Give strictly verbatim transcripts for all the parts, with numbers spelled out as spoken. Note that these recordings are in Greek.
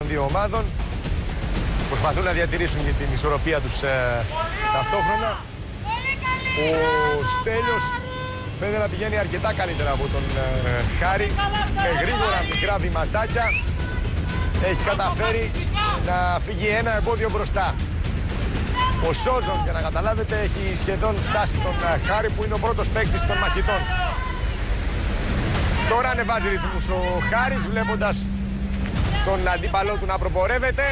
των δύο ομάδων. Προσπαθούν να διατηρήσουν και την ισορροπία τους ε, ταυτόχρονα. Ο Στέλιος φαίνεται να πηγαίνει αρκετά καλύτερα από τον ε, Χάρη. Με γρήγορα μικρά βηματάκια έχει καταφέρει να φύγει ένα εμπόδιο μπροστά. Ο Σόζον, για να καταλάβετε, έχει σχεδόν φτάσει τον ε, Χάρη, που είναι ο πρώτος παίκτης των μαχητών. Τώρα ανεβάζει ρυθμούς ο Χάρης, βλέποντας τον αντίπαλό του να προπορεύεται.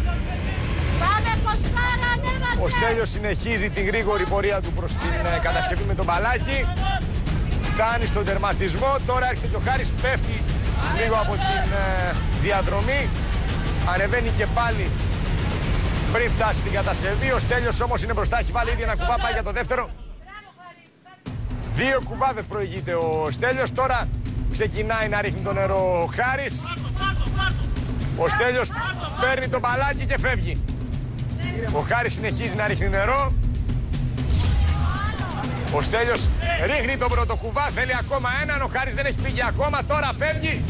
Ο Στέλιος συνεχίζει την γρήγορη πορεία του προς την ε, κατασκευή με τον μπαλάκι. Φτάνει στον τερματισμό. Τώρα έρχεται και ο Χάρης, πέφτει λίγο από την ε, διαδρομή. Ανεβαίνει και πάλι πριν φτάσει στην κατασκευή. Ο Στέλιος όμως είναι μπροστά, έχει βάλει ήδη ένα κουβά, πάει για το δεύτερο. Δύο κουβάδες προηγείται ο Στέλιος. Τώρα ξεκινάει να ρίχνει το νερό ο Χάρης. Ο Στέλιος παίρνει το μπαλάκι και φεύγει. Ο Χάρης συνεχίζει να ρίχνει νερό. Ο Στέλιος ρίχνει τον πρώτο κουβά, θέλει ακόμα έναν. Ο Χάρης δεν έχει φύγει ακόμα, τώρα φεύγει.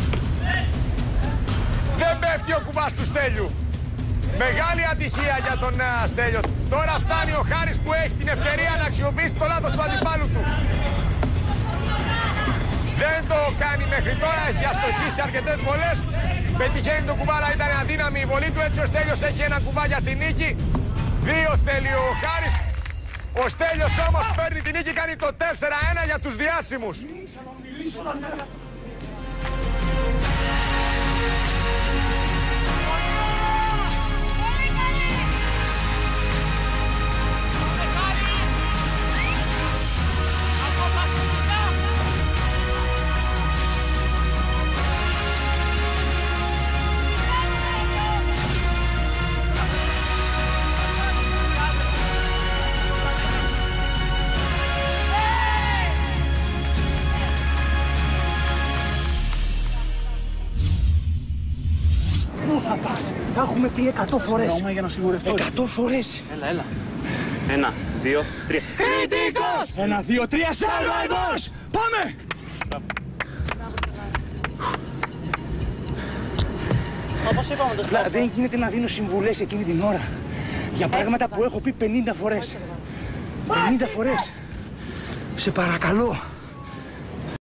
Δεν πέφτει ο κουβάς του Στέλιου. Μεγάλη ατυχία για τον uh, Στέλιο. Τώρα φτάνει ο Χάρης που έχει την ευκαιρία να αξιοποιήσει το λάθος του αντιπάλου του. Δεν το κάνει μέχρι τώρα, έχει αστοχήσει αρκετές βολές. Πετυχαίνει το κουβά, αλλά ήταν αδύναμη η βολή του. Έτσι ο Στέλιος έχει ένα κουβά για την νίκη. Δύο θέλει ο Χάρης. Ο Στέλιος όμως παίρνει την νίκη, κάνει το τέσσερα ένα για τους διάσημους. Τα έχουμε πει εκατό φορές. Για να σιγουρευτώ. Εκατό φορές. Έλα, έλα. Ένα, δύο, τρία. Κριτικός! Ένα, δύο, τρία, Survivors! Πάμε! Όπως είπαμε το στόχο. Δεν γίνεται να δίνω συμβουλές εκείνη την ώρα. Για πράγματα που έχω πει πενήντα φορές. πενήντα φορές. Σε παρακαλώ.